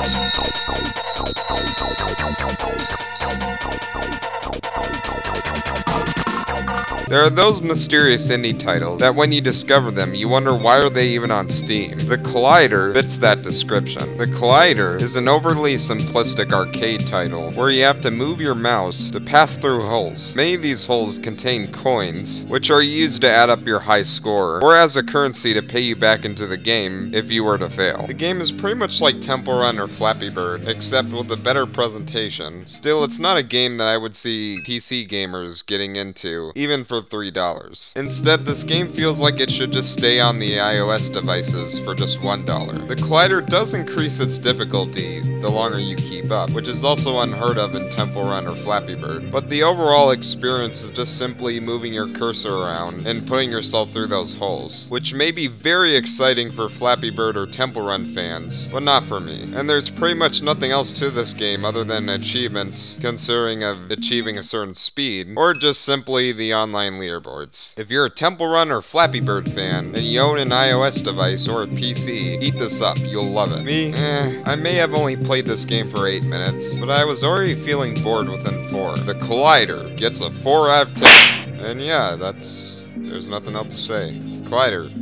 There are those mysterious indie titles that when you discover them, you wonder why are they even on Steam. The Collider fits that description. The Collider is an overly simplistic arcade title where you have to move your mouse to pass through holes. Many of these holes contain coins, which are used to add up your high score, or as a currency to pay you back into the game if you were to fail. The game is pretty much like Temple Run or Flappy Bird, except with a better presentation. Still, it's not a game that I would see PC gamers getting into, even for $3. Instead, this game feels like it should just stay on the iOS devices for just $1. The Collider does increase its difficulty the longer you keep up, which is also unheard of in Temple Run or Flappy Bird, but the overall experience is just simply moving your cursor around and putting yourself through those holes, which may be very exciting for Flappy Bird or Temple Run fans, but not for me. And there's pretty much nothing else to this game other than achievements consisting of achieving a certain speed, or just simply the online leaderboards. If you're a Temple Run or Flappy Bird fan, and you own an iOS device or a PC, eat this up, you'll love it. Me? I may have only played this game for 8 minutes, but I was already feeling bored within 4. The Collider gets a 4 out of 10. And yeah, there's nothing else to say. Collider,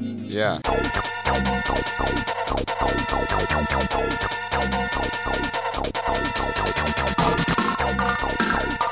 yeah.